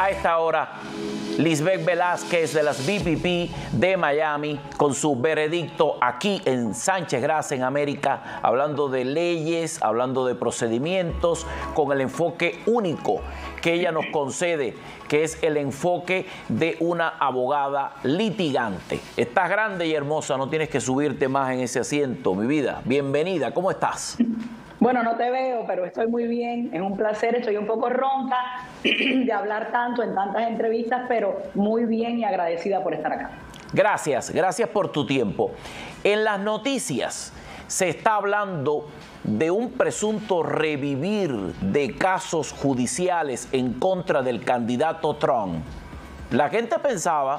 A esta hora, Lisbeth Velázquez de las BPP de Miami con su veredicto aquí en Sánchez Gras en América, hablando de leyes, hablando de procedimientos, con el enfoque único que ella nos concede, que es el enfoque de una abogada litigante. Estás grande y hermosa, no tienes que subirte más en ese asiento, mi vida. Bienvenida, ¿cómo estás? Bueno, no te veo, pero estoy muy bien. Es un placer, estoy un poco ronca de hablar tanto en tantas entrevistas, pero muy bien y agradecida por estar acá. Gracias, gracias por tu tiempo. En las noticias se está hablando de un presunto revivir de casos judiciales en contra del candidato Trump. La gente pensaba,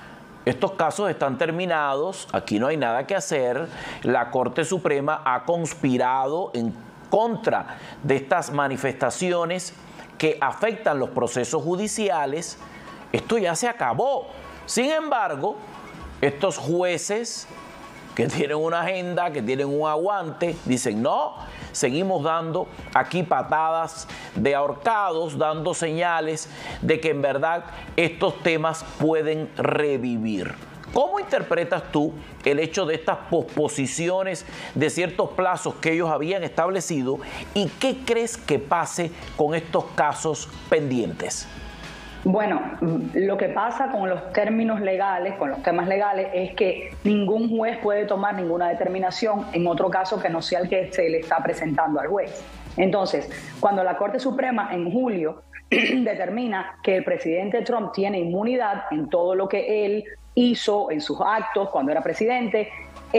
estos casos están terminados, aquí no hay nada que hacer, la Corte Suprema ha conspirado en contra de estas manifestaciones que afectan los procesos judiciales, esto ya se acabó. Sin embargo, estos jueces que tienen una agenda, que tienen un aguante, dicen no, seguimos dando aquí patadas de ahorcados, dando señales de que en verdad estos temas pueden revivir. ¿Cómo interpretas tú el hecho de estas posposiciones de ciertos plazos que ellos habían establecido y qué crees que pase con estos casos pendientes? Bueno, lo que pasa con los términos legales, con los temas legales, es que ningún juez puede tomar ninguna determinación en otro caso que no sea el que se le está presentando al juez. Entonces, cuando la Corte Suprema en julio determina que el presidente Trump tiene inmunidad en todo lo que él hizo en sus actos cuando era presidente,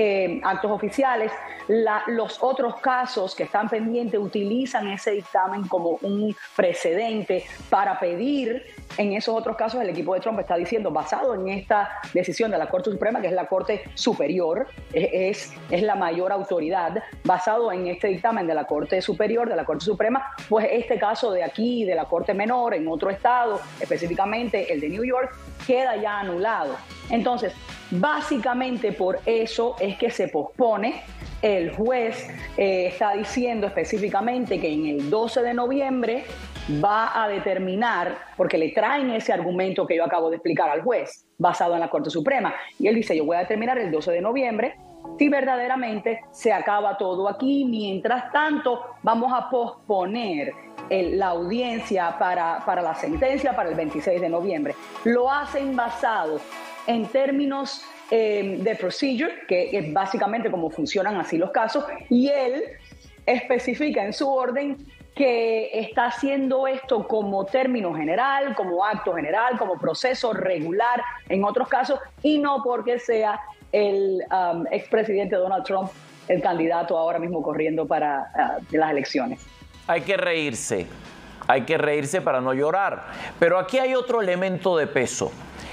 actos oficiales, los otros casos que están pendientes utilizan ese dictamen como un precedente para pedir. En esos otros casos el equipo de Trump está diciendo, basado en esta decisión de la Corte Suprema, que es la Corte Superior, es la mayor autoridad, basado en este dictamen de la Corte Superior, de la Corte Suprema, pues este caso de aquí, de la Corte Menor, en otro estado, específicamente el de New York, queda ya anulado. Entonces, básicamente por eso es que se pospone. El juez está diciendo específicamente que en el 12 de noviembre va a determinar, porque le traen ese argumento que yo acabo de explicar al juez, basado en la Corte Suprema. Y él dice, yo voy a determinar el 12 de noviembre si verdaderamente se acaba todo aquí. Mientras tanto, vamos a posponer la audiencia para la sentencia para el 26 de noviembre. Lo hacen basado en términos de procedure, que es básicamente cómo funcionan así los casos, y él especifica en su orden que está haciendo esto como término general, como acto general, como proceso regular en otros casos, y no porque sea el expresidente Donald Trump el candidato ahora mismo corriendo para las elecciones. Hay que reírse para no llorar, pero aquí hay otro elemento de peso.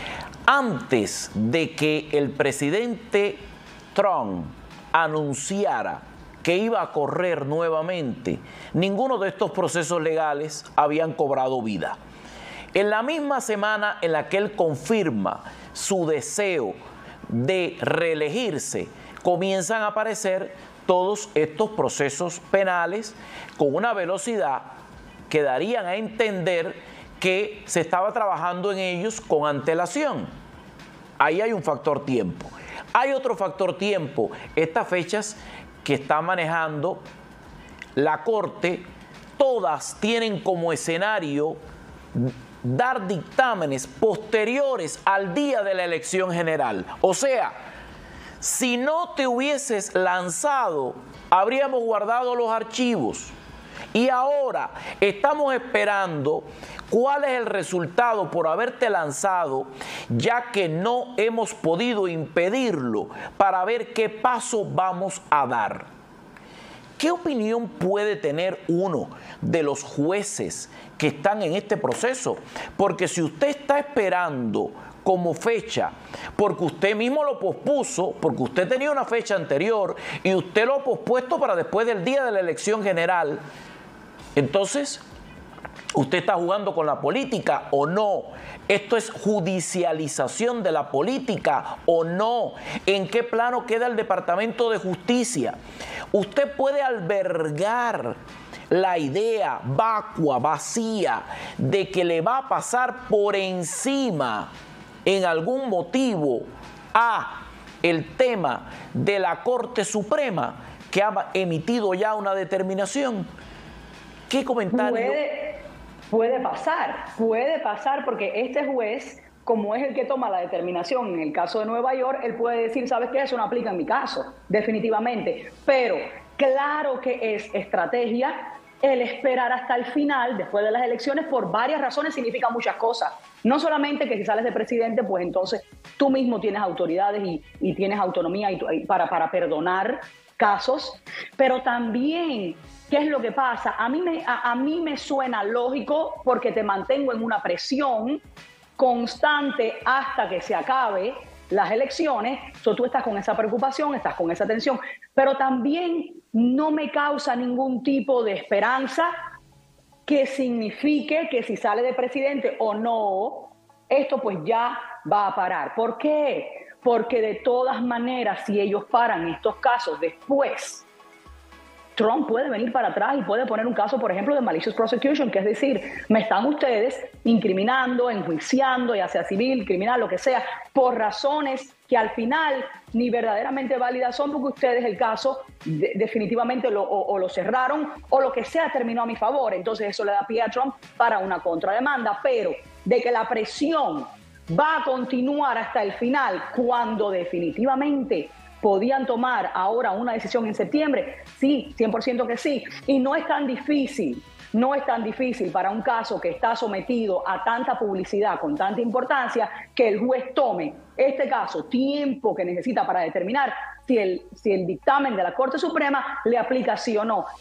Antes de que el presidente Trump anunciara que iba a correr nuevamente, ninguno de estos procesos legales habían cobrado vida. En la misma semana en la que él confirma su deseo de reelegirse, comienzan a aparecer todos estos procesos penales con una velocidad que darían a entender que se estaba trabajando en ellos con antelación. Ahí hay un factor tiempo. Hay otro factor tiempo. Estas fechas que está manejando la Corte, todas tienen como escenario dar dictámenes posteriores al día de la elección general. O sea, si no te hubieses lanzado, habríamos guardado los archivos. Y ahora estamos esperando cuál es el resultado por haberte lanzado, ya que no hemos podido impedirlo, para ver qué paso vamos a dar. ¿Qué opinión puede tener uno de los jueces que están en este proceso? Porque si usted está esperando como fecha, porque usted mismo lo pospuso, porque usted tenía una fecha anterior y usted lo ha pospuesto para después del día de la elección general, entonces, ¿usted está jugando con la política o no? ¿Esto es judicialización de la política o no? ¿En qué plano queda el Departamento de Justicia? Usted puede albergar la idea vacua, vacía, de que le va a pasar por encima en algún motivo a el tema de la Corte Suprema, que ha emitido ya una determinación. ¿Qué comentario? Puede pasar porque este juez, como es el que toma la determinación en el caso de Nueva York, él puede decir, ¿sabes qué? Eso no aplica en mi caso, definitivamente. Pero claro que es estrategia el esperar hasta el final, después de las elecciones, por varias razones, significa muchas cosas. No solamente que si sales de presidente, pues entonces tú mismo tienes autoridades y tienes autonomía para perdonar casos, pero también, ¿qué es lo que pasa? A mí me suena lógico porque te mantengo en una presión constante hasta que se acabe las elecciones, tú estás con esa preocupación, estás con esa tensión, pero también no me causa ningún tipo de esperanza que signifique que si sale de presidente o no, esto pues ya va a parar. ¿Por qué? Porque de todas maneras, si ellos paran estos casos después, Trump puede venir para atrás y puede poner un caso, por ejemplo, de malicious prosecution, que es decir, me están ustedes incriminando, enjuiciando, ya sea civil, criminal, lo que sea, por razones que al final ni verdaderamente válidas son, porque ustedes el caso definitivamente lo cerraron o lo que sea terminó a mi favor. Entonces eso le da pie a Trump para una contrademanda, pero de que la presión va a continuar hasta el final, cuando definitivamente podían tomar ahora una decisión en septiembre, sí, 100% que sí. Y no es tan difícil para un caso que está sometido a tanta publicidad, con tanta importancia, que el juez tome este caso, tiempo que necesita para determinar si el dictamen de la Corte Suprema le aplica sí o no.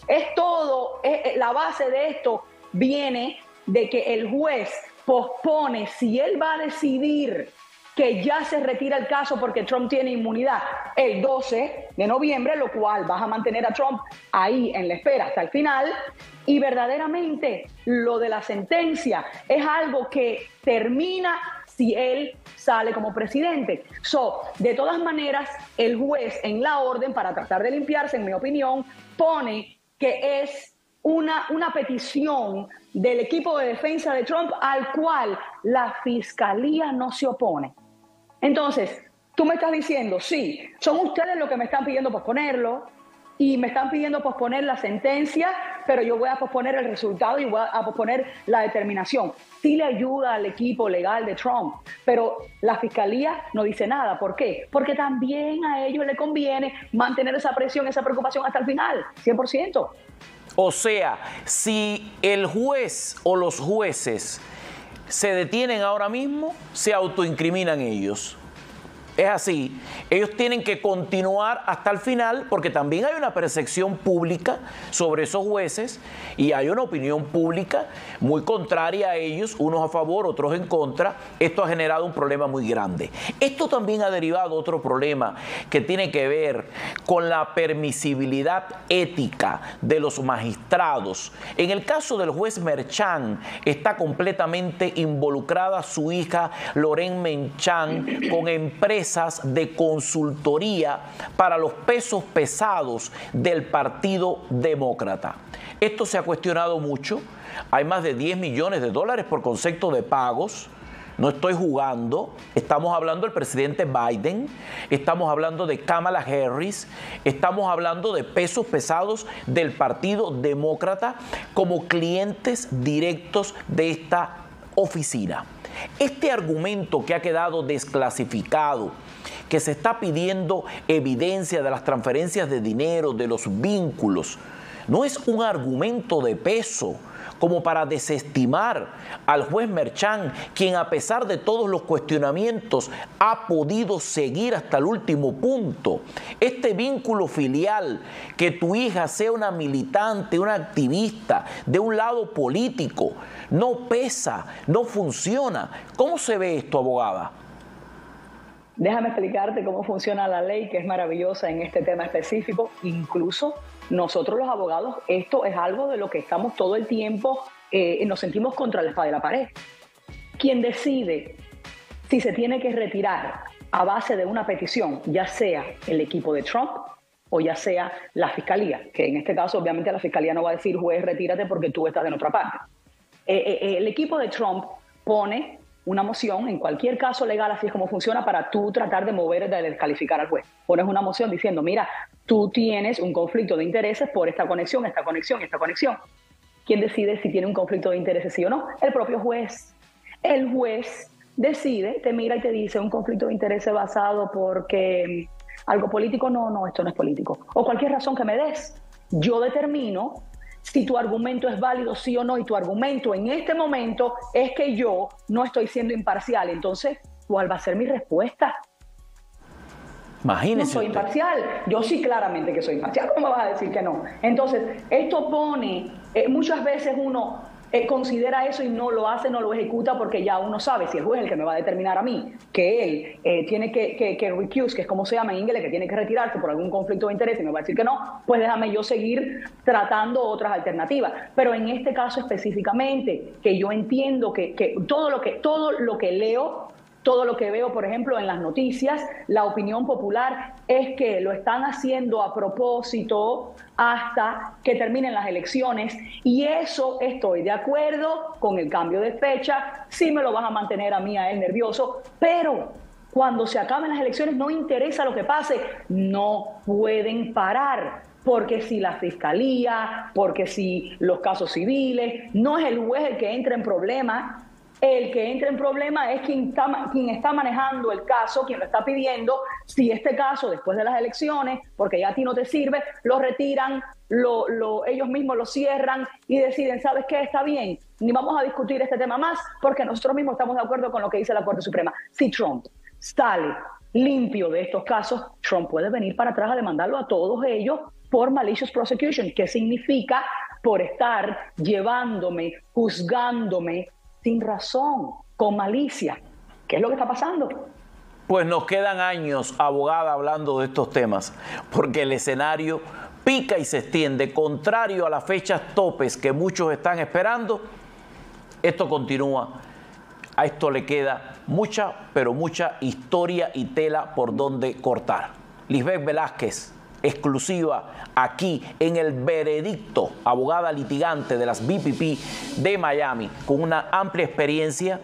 La base de esto viene de que el juez pospone, si él va a decidir que ya se retira el caso porque Trump tiene inmunidad el 12 de noviembre, lo cual vas a mantener a Trump ahí en la espera hasta el final. Y verdaderamente lo de la sentencia es algo que termina si él sale como presidente. De todas maneras, el juez en la orden, para tratar de limpiarse, en mi opinión, pone que es una petición del equipo de defensa de Trump al cual la fiscalía no se opone. Entonces, tú me estás diciendo, sí, son ustedes los que me están pidiendo posponerlo y me están pidiendo posponer la sentencia, pero yo voy a posponer el resultado y voy a posponer la determinación. Sí le ayuda al equipo legal de Trump, pero la fiscalía no dice nada. ¿Por qué? Porque también a ellos les conviene mantener esa presión, esa preocupación hasta el final, 100%. O sea, si el juez o los jueces se detienen ahora mismo, se autoincriminan ellos. Es así, ellos tienen que continuar hasta el final porque también hay una percepción pública sobre esos jueces y hay una opinión pública muy contraria a ellos, unos a favor, otros en contra. Esto ha generado un problema muy grande. Esto también ha derivado otro problema que tiene que ver con la permisibilidad ética de los magistrados. En el caso del juez Merchan está completamente involucrada su hija Lorraine Merchan con empresas de consultoría para los pesos pesados del Partido Demócrata. Esto se ha cuestionado mucho. Hay más de $10 millones por concepto de pagos. No estoy jugando. Estamos hablando del presidente Biden, estamos hablando de Kamala Harris, estamos hablando de pesos pesados del Partido Demócrata como clientes directos de esta oficina. Este argumento que ha quedado desclasificado, que se está pidiendo evidencia de las transferencias de dinero, de los vínculos, no es un argumento de peso como para desestimar al juez Merchan, quien a pesar de todos los cuestionamientos ha podido seguir hasta el último punto. Este vínculo filial, que tu hija sea una militante, una activista de un lado político, no pesa, no funciona. ¿Cómo se ve esto, abogada? Déjame explicarte cómo funciona la ley, que es maravillosa en este tema específico. Incluso nosotros los abogados, esto es algo de lo que estamos todo el tiempo, nos sentimos contra la espada y la pared. Quien decide si se tiene que retirar a base de una petición, ya sea el equipo de Trump o ya sea la fiscalía, que en este caso obviamente la fiscalía no va a decir juez retírate porque tú estás de nuestra parte. El equipo de Trump pone una moción, en cualquier caso legal, así es como funciona, para tú tratar de mover, de descalificar al juez. Pones una moción diciendo, mira, tú tienes un conflicto de intereses por esta conexión, esta conexión, esta conexión. ¿Quién decide si tiene un conflicto de intereses sí o no? El propio juez. El juez decide, te mira y te dice un conflicto de intereses basado porque algo político, no, esto no es político. O cualquier razón que me des. Yo determino si tu argumento es válido sí o no, y tu argumento en este momento es que yo no estoy siendo imparcial. Entonces, ¿cuál va a ser mi respuesta? Imagínese. No soy imparcial. Yo sí claramente que soy imparcial. ¿Cómo me vas a decir que no? Entonces, esto pone, muchas veces uno considera eso y no lo hace, no lo ejecuta, porque ya uno sabe, si el juez es el que me va a determinar a mí, que él tiene que recuse, que es como se llama en inglés, que tiene que retirarse por algún conflicto de interés y me va a decir que no, pues déjame yo seguir tratando otras alternativas. Pero en este caso específicamente, que yo entiendo que todo lo que leo, todo lo que veo, por ejemplo, en las noticias, la opinión popular es que lo están haciendo a propósito hasta que terminen las elecciones, y eso estoy de acuerdo con el cambio de fecha. Sí me lo vas a mantener a mí, a él nervioso, pero cuando se acaben las elecciones no interesa lo que pase, no pueden parar. Porque si la fiscalía, porque si los casos civiles, no es el juez el que entra en problemas. El que entra en problema es quien está manejando el caso, quien lo está pidiendo. Si este caso, después de las elecciones, porque ya a ti no te sirve, lo retiran, ellos mismos lo cierran y deciden, ¿sabes qué? Está bien, ni vamos a discutir este tema más, porque nosotros mismos estamos de acuerdo con lo que dice la Corte Suprema. Si Trump sale limpio de estos casos, Trump puede venir para atrás a demandarlo a todos ellos por malicious prosecution, que significa por estar llevándome, juzgándome sin razón, con malicia. ¿Qué es lo que está pasando? Pues nos quedan años, abogada, hablando de estos temas, porque el escenario pica y se extiende. Contrario a las fechas topes que muchos están esperando, esto continúa. A esto le queda mucha, pero mucha historia y tela por donde cortar. Lisbeth Velázquez, exclusiva aquí en El Veredicto, abogada litigante de las BPP de Miami, con una amplia experiencia.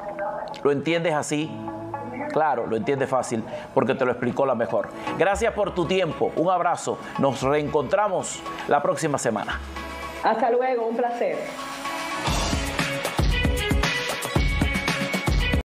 ¿Lo entiendes así? Claro, lo entiendes fácil, porque te lo explicó la mejor. Gracias por tu tiempo, un abrazo. Nos reencontramos la próxima semana. Hasta luego, un placer.